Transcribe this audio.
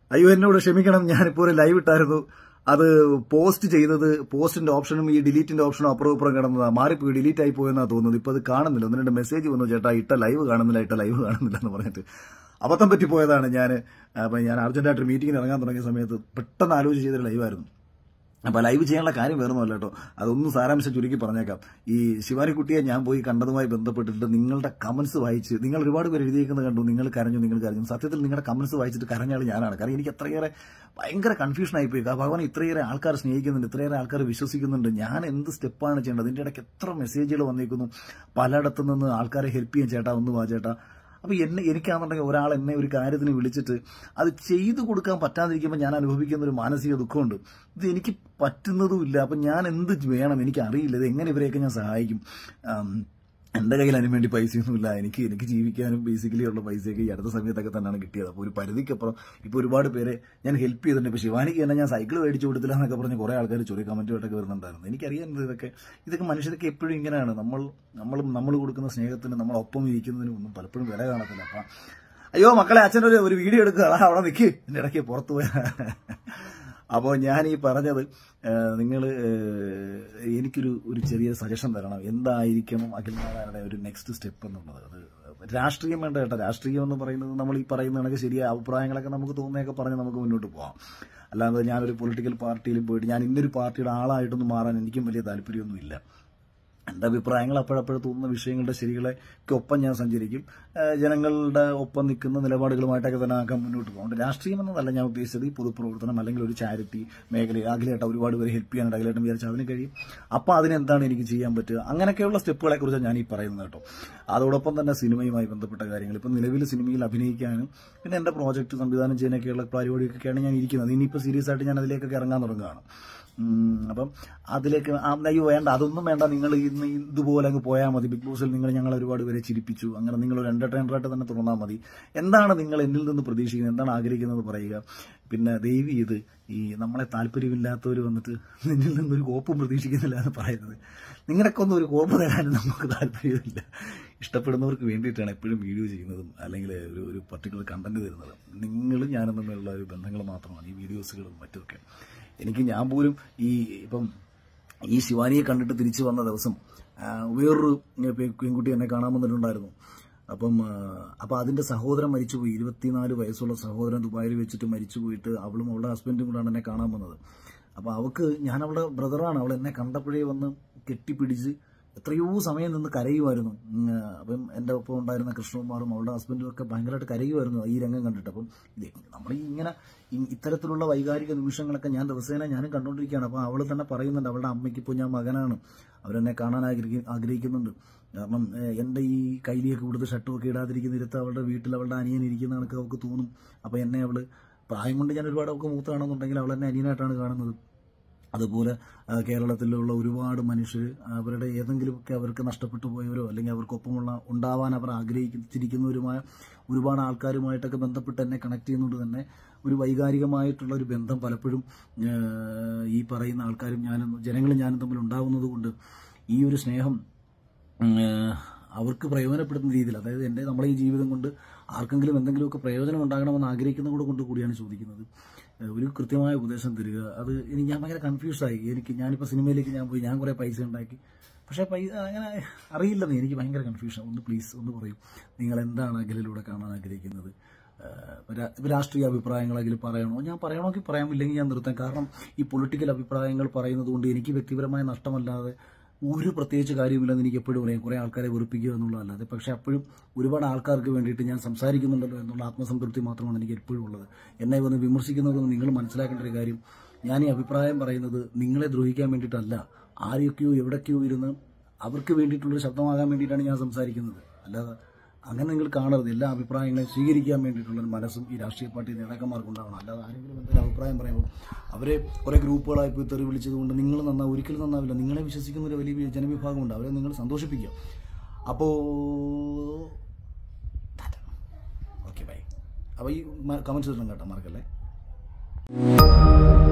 അയ്യോ എന്നോട് ക്ഷമിക്കണം, ഞാനിപ്പോൾ ഒരു ലൈവ് ഇട്ടായിരുന്നു. അത് പോസ്റ്റ് ചെയ്തത് പോസ്റ്റിന്റെ ഓപ്ഷനും ഈ ഡിലീറ്റിന്റെ ഓപ്ഷനും അപ്പുറം ഇപ്പുറം കിടന്നതാണ്. മാറിപ്പോയി ഡിലീറ്റ് ആയി പോയെന്നാണ് തോന്നുന്നത്. ഇപ്പോൾ അത് കാണുന്നില്ല. ഒന്ന് രണ്ട് മെസ്സേജ് വന്നു, ചേട്ടാ ഇട്ട ലൈവ് കാണുന്നില്ല എന്ന് പറഞ്ഞിട്ട് അബദ്ധം പറ്റിപ്പോയതാണ്. ഞാൻ അർജന്റായിട്ട് മീറ്റിങ്ങിന് ഇറങ്ങാൻ തുടങ്ങിയ സമയത്ത് പെട്ടെന്ന് ആലോചിച്ച് ചെയ്തൊരു ലൈവായിരുന്നു. അപ്പോൾ ലൈവ് ചെയ്യാനുള്ള കാര്യം വേറൊന്നുമല്ല കേട്ടോ. അതൊന്നും സാരാംശം ചുരുക്കി പറഞ്ഞേക്കാം. ഈ ശിവാനിക്കുട്ടിയെ ഞാൻ പോയി കണ്ടതുമായി ബന്ധപ്പെട്ടിട്ട് നിങ്ങളുടെ കമന്റ്സ് വായിച്ച്, നിങ്ങൾ ഒരുപാട് പേര് എഴുതിയിരിക്കുന്നത് കണ്ടു, നിങ്ങൾ കരഞ്ഞു. സത്യത്തിൽ നിങ്ങളുടെ കമന്റ്സ് വായിച്ചിട്ട് കരഞ്ഞാൽ ഞാനാണ്. കാരണം എനിക്ക് അത്രയേറെ ഭയങ്കര കൺഫ്യൂഷൻ ആയിപ്പോയി. ഭഗവാൻ ഇത്രയേറെ ആൾക്കാർ സ്നേഹിക്കുന്നുണ്ട്, ഇത്രയേറെ ആൾക്കാർ വിശ്വസിക്കുന്നുണ്ട്. ഞാൻ എന്ത് സ്റ്റെപ്പാണ് ചെയ്യേണ്ടത്? ഇതിൻ്റെ ഇടയ്ക്ക് എത്ര മെസ്സേജുകൾ വന്നിരിക്കുന്നു, പലയിടത്തു നിന്ന് ആൾക്കാരെ ഹെൽപ്പ് ചെയ്യാൻ ചേട്ടാ, ഒന്ന് വാ ചേട്ടാ. അപ്പോൾ എനിക്കാണെന്നുണ്ടെങ്കിൽ ഒരാൾ എന്നെ ഒരു കാര്യത്തിന് വിളിച്ചിട്ട് അത് ചെയ്തു കൊടുക്കാൻ പറ്റാതിരിക്കുമ്പോൾ ഞാൻ അനുഭവിക്കുന്ന ഒരു മാനസിക ദുഃഖമുണ്ട്. ഇത് എനിക്ക് പറ്റുന്നതുമില്ല. അപ്പം ഞാൻ എന്ത് വേണം? എനിക്കറിയില്ല. ഇത് എങ്ങനെ ഇവരെയൊക്കെ ഞാൻ സഹായിക്കും? എൻ്റെ കയ്യിൽ അതിന് വേണ്ടി പൈസയൊന്നുമില്ല. എനിക്ക് ജീവിക്കാനും ബേസിക്കലി ഉള്ള പൈസയൊക്കെ ഈ അടുത്ത സമയത്തൊക്കെ തന്നെയാണ് കിട്ടിയത്. അപ്പോൾ ഒരു പരിധിക്കപ്പുറം ഇപ്പോൾ ഒരുപാട് പേരെ ഞാൻ ഹെൽപ്പ് ചെയ്തിട്ടുണ്ട്. ഇപ്പോൾ ശിവാനിക്ക് തന്നെ ഞാൻ സൈക്കിൾ മേടിച്ചു കൊടുത്തില്ല എന്നൊക്കെ പറഞ്ഞ് കുറേ ആൾക്കാർ ചൊറി കമൻറ്റുമായിട്ടൊക്കെ വരുന്നുണ്ടായിരുന്നു. എനിക്കറിയാം ഇതൊക്കെ മനുഷ്യർക്ക് എപ്പോഴും ഇങ്ങനെയാണ്. നമ്മൾ കൊടുക്കുന്ന സ്നേഹത്തിന്, നമ്മളൊപ്പം ഇരിക്കുന്നതിനും ഒന്നും പലപ്പോഴും വില കാണത്തില്ല. അപ്പം അയ്യോ മക്കളെ, അച്ഛനൊരു വീഡിയോ എടുക്കുക, അവിടെ നിൽക്ക്, എൻ്റെ ഇടയ്ക്ക് പുറത്തു പോയ. അപ്പോൾ ഞാൻ ഈ പറഞ്ഞത്, നിങ്ങൾ എനിക്കൊരു ചെറിയ സജഷൻ തരണം. എന്തായിരിക്കണം അഖിൽ മാരാരുടെ ഒരു നെക്സ്റ്റ് സ്റ്റെപ്പ് എന്നുള്ളത്? അത് രാഷ്ട്രീയം വേണ്ട കേട്ടോ. രാഷ്ട്രീയം എന്ന് പറയുന്നത് നമ്മൾ ഈ പറയുന്ന കണക്ക് ശരിയായ അഭിപ്രായങ്ങളൊക്കെ നമുക്ക് തോന്നുന്നതൊക്കെ പറഞ്ഞ് നമുക്ക് മുന്നോട്ട് പോകാം. അല്ലാതെ ഞാനൊരു പൊളിറ്റിക്കൽ പാർട്ടിയിലും പോയിട്ട് ഞാൻ ഇന്നൊരു പാർട്ടിയുടെ ആളായിട്ടൊന്നും മാറാൻ എനിക്കും വലിയ താല്പര്യമൊന്നുമില്ല. എൻ്റെ അഭിപ്രായങ്ങൾ അപ്പോഴപ്പോഴും തോന്നുന്ന വിഷയങ്ങളുടെ ശരികളൊക്കെ ഒപ്പം ഞാൻ സഞ്ചരിക്കും. ജനങ്ങളുടെ ഒപ്പം നിൽക്കുന്ന നിലപാടുകളുമായിട്ടൊക്കെ തന്നെ ആക്കാൻ മുന്നോട്ട് പോകും. രാഷ്ട്രീയം എന്നതല്ല ഞാൻ ഉദ്ദേശിച്ചത്. ഈ പൊതുപ്രവർത്തനം അല്ലെങ്കിൽ ഒരു ചാരിറ്റി മേഖലയിൽ അഖിലേട്ട ഒരുപാട് പേര് ഹെൽപ്പ് ചെയ്യാനായിട്ട് അഖിലേട്ടൻ വിചാരിച്ചാൽ അതിന് കഴിയും. അപ്പോൾ അതിനെന്താണ് എനിക്ക് ചെയ്യാൻ പറ്റുക? അങ്ങനെയൊക്കെയുള്ള സ്റ്റെപ്പുകളെ കുറിച്ചാണ് ഞാൻ ഈ പറയുന്നത് കേട്ടോ. അതോടൊപ്പം തന്നെ സിനിമയുമായി ബന്ധപ്പെട്ട കാര്യങ്ങൾ, ഇപ്പം നിലവിൽ സിനിമയിൽ അഭിനയിക്കാനും പിന്നെ എൻ്റെ പ്രോജക്റ്റ് സംവിധാനം ചെയ്യാനൊക്കെയുള്ള പരിപാടിയൊക്കെയാണ് ഞാൻ ഇരിക്കുന്നത്. ഇനിയിപ്പോൾ സീരിയസ് ആയിട്ട് ഞാൻ അതിലേക്കൊക്കെ ഇറങ്ങാൻ തുടങ്ങുകയാണ്. അപ്പം അതിലേക്ക് അയ്യോ വേണ്ട, അതൊന്നും വേണ്ട, നിങ്ങൾ ഇന്ന് ഇതുപോലെ അങ്ങ് പോയാൽ മതി. ബിഗ് ബോസിൽ ഞങ്ങൾ ഒരുപാട് പേരെ ചിരിപ്പിച്ചു, അങ്ങനെ നിങ്ങളൊരു എന്റർടൈനറായിട്ട് തന്നെ തുടർന്നാൽ മതി. എന്താണ് നിങ്ങൾ എന്നിൽ നിന്ന് പ്രതീക്ഷിക്കുന്നത്, എന്താണ് ആഗ്രഹിക്കുന്നത് പറയുക. പിന്നെ ദയവ് ചെയ്ത് ഈ നമ്മളെ താല്പര്യമില്ലാത്തവർ വന്നിട്ട് നിന്നിൽ നിന്നൊരു കോപ്പും പ്രതീക്ഷിക്കുന്നില്ല എന്ന് പറയുന്നത്, നിങ്ങളൊക്കെ ഒന്നും ഒരു കോപ്പ് തരാനും നമുക്ക് താല്പര്യമില്ല. ഇഷ്ടപ്പെടുന്നവർക്ക് വേണ്ടിയിട്ടാണ് എപ്പോഴും വീഡിയോ ചെയ്യുന്നതും അല്ലെങ്കിൽ ഒരു പർട്ടിക്കുലർ കണ്ടന്റ് തരുന്നത്. നിങ്ങളും ഞാനും തമ്മിലുള്ള ഒരു ബന്ധങ്ങൾ മാത്രമാണ് ഈ വീഡിയോസുകളും മറ്റുമൊക്കെ. ഞാൻ പോലും ഇപ്പം ഈ ശിവാനിയെ കണ്ടിട്ട് തിരിച്ചു വന്ന ദിവസം വേറൊരു പെൺകുട്ടി എന്നെ കാണാൻ വന്നിട്ടുണ്ടായിരുന്നു. അപ്പം അതിന്റെ സഹോദരൻ മരിച്ചുപോയി. 24 വയസ്സുള്ള സഹോദരൻ ദുബായിൽ വെച്ചിട്ട് മരിച്ചുപോയിട്ട് അവളും അവളുടെ ഹസ്ബൻഡും കൂടാണ് എന്നെ കാണാൻ വന്നത്. അപ്പോൾ അവൾക്ക്, ഞാൻ അവളുടെ ബ്രദറാണ്, അവൾ എന്നെ കണ്ടപ്പോഴേ വന്ന് കെട്ടിപ്പിടിച്ച് എത്രയോ സമയം നിന്ന് കരയുമായിരുന്നു. അപ്പം എൻ്റെ ഒപ്പം ഉണ്ടായിരുന്ന കൃഷ്ണകുമാറും അവളുടെ ഹസ്ബൻഡും ഒക്കെ ഭയങ്കരമായിട്ട് കരയുമായിരുന്നു ഈ രംഗം കണ്ടിട്ട്. അപ്പം നമ്മൾ ഇങ്ങനെ ഇത്തരത്തിലുള്ള വൈകാരിക നിമിഷങ്ങളൊക്കെ ഞാൻ ദിവസേന ഞാനും കണ്ടുകൊണ്ടിരിക്കുകയാണ്. അപ്പോൾ അവൾ തന്നെ പറയുന്നുണ്ട്, അവളുടെ അമ്മയ്ക്ക് ഇപ്പോൾ ഞാൻ മകനാണ്, അവരെന്നെ കാണാൻ ആഗ്രഹിക്കുന്നുണ്ട്. കാരണം എൻ്റെ ഈ കൈലിയൊക്കെ കൊടുത്ത് ഷർട്ടും ഒക്കെ ഇടാതിരിക്കുന്ന ഇരുത്ത് അവളുടെ വീട്ടിൽ അവളുടെ അനിയൻ ഇരിക്കുന്ന കണക്ക് അവൾക്ക് തോന്നും. അപ്പോൾ എന്നെ അവൾ പ്രായം കൊണ്ട് ഞാൻ ഒരുപാട് അവൾക്ക് മൂത്താണെന്നുണ്ടെങ്കിൽ അവൾ എന്നെ അനിയനായിട്ടാണ് കാണുന്നത്. അതുപോലെ കേരളത്തിലുള്ള ഒരുപാട് മനുഷ്യർ അവരുടെ ഏതെങ്കിലുമൊക്കെ അവർക്ക് നഷ്ടപ്പെട്ടു പോയവരോ അല്ലെങ്കിൽ അവർക്കൊപ്പമുള്ള ഉണ്ടാവാൻ അവർ ആഗ്രഹിച്ചിരിക്കുന്നവരുമായ ഒരുപാട് ആൾക്കാരുമായിട്ടൊക്കെ ബന്ധപ്പെട്ട് എന്നെ കണക്ട് ചെയ്യുന്നത് തന്നെ ഒരു വൈകാരികമായിട്ടുള്ള ഒരു ബന്ധം പലപ്പോഴും ഈ പറയുന്ന ആൾക്കാരും ജനങ്ങളും ഞാനും തമ്മിൽ ഉണ്ടാവുന്നത് കൊണ്ട് ഈ ഒരു സ്നേഹം അവർക്ക് പ്രയോജനപ്പെടുന്ന രീതിയിൽ, അതായത് നമ്മളെ ഈ ജീവിതം കൊണ്ട് ആർക്കെങ്കിലും എന്തെങ്കിലുമൊക്കെ പ്രയോജനം ഉണ്ടാകണമെന്ന് ആഗ്രഹിക്കുന്നത് കൊണ്ട് കൂടിയാണ് ചോദിക്കുന്നത്. ഒരു കൃത്യമായ ഉപദേശം തരിക. അത് ഞാൻ ഭയങ്കര കൺഫ്യൂഷായി. ഞാനിപ്പോൾ സിനിമയിലേക്ക് പോയി, ഞാൻ കുറേ പൈസ ഉണ്ടാക്കി, പക്ഷേ അങ്ങനെ അറിയില്ലെന്ന് എനിക്ക് ഭയങ്കര കൺഫ്യൂഷൻ. പ്ലീസ് ഒന്ന് പറയൂ, നിങ്ങൾ എന്താണ് അഖിലിലൂടെ കാണാൻ ആഗ്രഹിക്കുന്നത്? രാഷ്ട്രീയ അഭിപ്രായങ്ങൾ അഖിൽ പറയണോ? ഞാൻ പറയണമെങ്കിൽ പറയാം, ഇല്ലെങ്കിൽ ഞാൻ നിർത്താം. കാരണം ഈ പൊളിറ്റിക്കൽ അഭിപ്രായങ്ങൾ പറയുന്നത് കൊണ്ട് എനിക്ക് വ്യക്തിപരമായ നഷ്ടമല്ലാതെ ഒരു പ്രത്യേകിച്ച് കാര്യമില്ലെന്ന് എനിക്ക് എപ്പോഴും പറയാം. കുറേ ആൾക്കാരെ വെറുപ്പിക്കുക എന്നുള്ളതല്ലാതെ. പക്ഷേ അപ്പോഴും ഒരുപാട് ആൾക്കാർക്ക് വേണ്ടിയിട്ട് ഞാൻ സംസാരിക്കുന്നുണ്ടല്ലോ എന്നുള്ള ആത്മസംതൃപ്തി മാത്രമാണ് എനിക്ക് എപ്പോഴും ഉള്ളത്. എന്നെ വന്ന് വിമർശിക്കുന്നതൊന്നും നിങ്ങൾ മനസ്സിലാക്കേണ്ട ഒരു കാര്യം, ഞാൻ ഈ അഭിപ്രായം പറയുന്നത് നിങ്ങളെ ദ്രോഹിക്കാൻ വേണ്ടിയിട്ടല്ല. ആരൊക്കെയോ എവിടേക്കോ ഇരുന്ന് അവർക്ക് വേണ്ടിയിട്ടുള്ളൊരു ശബ്ദമാകാൻ വേണ്ടിയിട്ടാണ് ഞാൻ സംസാരിക്കുന്നത്. അല്ലാതെ അങ്ങനെ നിങ്ങൾ കാണരുത്. എല്ലാ അഭിപ്രായങ്ങളെയും സ്വീകരിക്കാൻ വേണ്ടിയിട്ടുള്ളൊരു മനസ്സും ഈ രാഷ്ട്രീയ പാർട്ടി നേതാക്കന്മാർക്കുണ്ടാവണം. അല്ലാതെ ആരെങ്കിലും എന്തെങ്കിലും അഭിപ്രായം പറയുമ്പോൾ അവരെ കുറേ ഗ്രൂപ്പുകളായി പോയി തെറി വിളിച്ചതുകൊണ്ട് നിങ്ങൾ ഒരിക്കലും നന്നാവില്ല. നിങ്ങളെ വിശ്വസിക്കുന്ന ഒരു വലിയ ജനവിഭാഗമുണ്ട്, അവരെ നിങ്ങൾ സന്തോഷിപ്പിക്കുക. അപ്പോൾ ഓക്കെ ബൈ. അപ്പോൾ ഈ കമൻറ്റ്സ് ഇടണം കേട്ടോ, മറക്കല്ലേ.